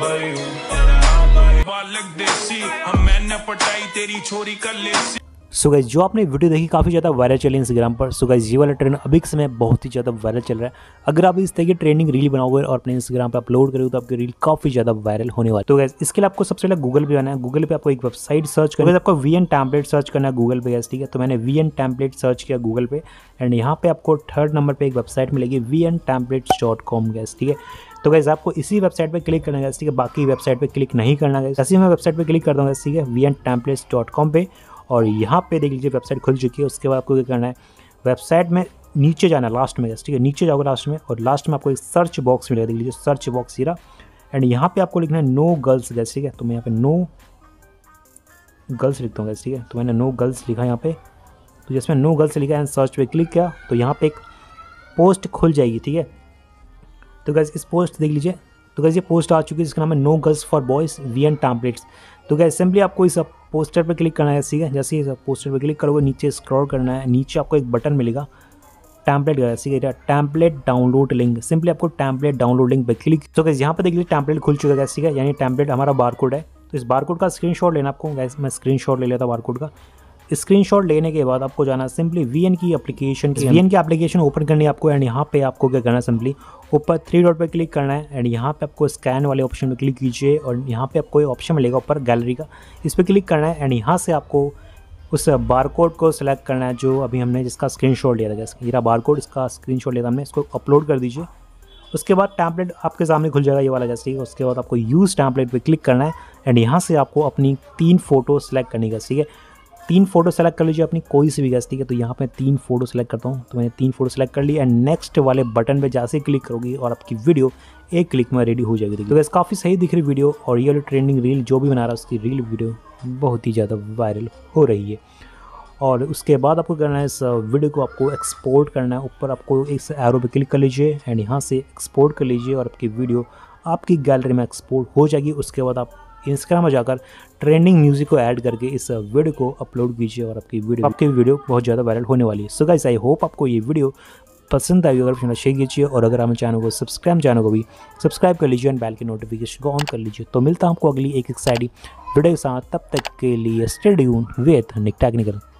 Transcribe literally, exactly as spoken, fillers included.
So guys जो आपने video देखी काफ़ी ज़्यादा वायरल चली इंस्टाग्राम पर। सो गाइस ये वाला ट्रेंड अभी के समय बहुत ही ज़्यादा वायरल चल रहा है। अगर आप इस तरह की ट्रेंडिंग रील बनाओगे और अपने इंस्टाग्राम पर अपलोड करोगे तो आपकी रील काफ़ी ज़्यादा वायरल होने वाली। तो गाइस इसके लिए आपको सबसे पहले गूगल पे आना है। गूगल पे आपको एक वेबसाइट सर्च करना है, आपको वी एन टेम्पलेट सर्च करना है गूगल पे। ठीक है, तो मैंने वी एन टेम्पलेट सर्च किया गूगल पे एंड यहाँ पे आपको थर्ड नंबर पर एक वेबसाइट मिलेगी V N templates dot com. Guys ठीक है, तो गाइस आपको इसी वेबसाइट पे क्लिक करना है। ठीक है, बाकी वेबसाइट पे क्लिक नहीं करना है। जैसे मैं वेबसाइट पे क्लिक कर दूँगा, ठीक है, V N templates dot com पे, और यहाँ पे देख लीजिए वेबसाइट खुल चुकी है। उसके बाद आपको क्या करना है, वेबसाइट में नीचे जाना है लास्ट में। ठीक है, नीचे जाओगे लास्ट में और लास्ट में आपको एक सर्च बॉक्स मिलेगा, देख लीजिए सर्च बॉक्स हीरा, एंड यहाँ पे आपको लिखना है नो गर्ल्स। गैस ठीक है, तो मैं यहाँ पे नो गर्ल्स लिखता हूँ। गैस ठीक है, तो मैंने नो गर्ल्स लिखा यहाँ पे, तो जिसमें नो गर्ल्स लिखा है सर्च पे क्लिक किया तो यहाँ पे एक पोस्ट खुल जाएगी। ठीक है, तो गैस इस पोस्ट देख लीजिए, तो गैस ये पोस्ट आ चुकी है जिसका नाम है no girls for boys V N templates. तो गैस सिंपली आपको इस पोस्टर पर क्लिक करना है। ठीक है, जैसे इस पोस्टर पर क्लिक करोगे नीचे स्क्रॉल करना है, नीचे आपको एक बटन मिलेगा टेम्पलेट का। ठीक है, टेम्पलेट डाउनलोड लिंक, सिंपली आपको टेम्पलेट डाउनलोड लिंक पर क्लिक। तो गैस यहाँ पर देख लीजिए टेम्पलेट खुल चुका है। ठीक है, यानी टेम्पलेट हमारा बारकोड है, तो इस बारकोड का स्क्रीनशॉट लेना आपको। गैस मैं स्क्रीनशॉट ले लेता बारकोड का। स्क्रीनशॉट लेने के बाद आपको जाना सिंपली वी एन की एप्लीकेशन वी एन की एप्लीकेशन ओपन करनी है आपको, एंड यहाँ पे आपको क्या करना है, सिंपली ऊपर थ्री डॉट पे क्लिक करना है एंड यहाँ पे आपको स्कैन वाले ऑप्शन पे क्लिक कीजिए और यहाँ पे आपको ऑप्शन मिलेगा ऊपर गैलरी का, इस पर क्लिक करना है एंड यहाँ से आपको उस बारकोड को सिलेक्ट करना है जो अभी हमने जिसका स्क्रीनशॉट लिया था। ये रहा बारकोड, इसका स्क्रीनशॉट लिया था हमने, इसको अपलोड कर दीजिए। उसके बाद टेम्पलेट आपके सामने खुल जाएगा ये वाला जैसे। उसके बाद आपको यूज़ टेम्पलेट पे क्लिक करना है एंड यहाँ से आपको अपनी तीन फोटो सेलेक्ट करनी है। ठीक है, तीन फोटो सेलेक्ट कर लीजिए अपनी कोई सी भी। गैस ठीक है, तो यहाँ पे तीन फोटो सेलेक्ट करता हूँ, तो मैंने तीन फोटो सेलेक्ट कर ली एंड नेक्स्ट वाले बटन पे जैसे क्लिक करोगी और आपकी वीडियो एक क्लिक में रेडी हो जाएगी। तो गैस काफ़ी सही दिख रही वीडियो, और ये वाली ट्रेंडिंग रील जो भी बना रहा है उसकी रील वीडियो बहुत ही ज़्यादा वायरल हो रही है। और उसके बाद आपको करना है, इस वीडियो को आपको एक्सपोर्ट करना है। ऊपर आपको इस एरो पे क्लिक कर लीजिए एंड यहाँ से एक्सपोर्ट कर लीजिए और आपकी वीडियो आपकी गैलरी में एक्सपोर्ट हो जाएगी। उसके बाद आप इंस्टाग्राम में जाकर ट्रेंडिंग म्यूजिक को ऐड करके इस वीडियो को अपलोड कीजिए और आपकी वीडियो आपकी वीडियो बहुत ज़्यादा वायरल होने वाली है। सो गाइस आई होप आपको ये वीडियो पसंद आई। अगर फिर शेयर कीजिए और अगर हमारे चैनल को सब्सक्राइब चैनल को भी सब्सक्राइब कर लीजिए एंड बेल की नोटिफिकेशन को ऑन कर लीजिए। तो मिलता हूँ आपको अगली एक एक्साइटिंग वीडियो के साथ, तब तक के लिए stay tuned with Nick technical.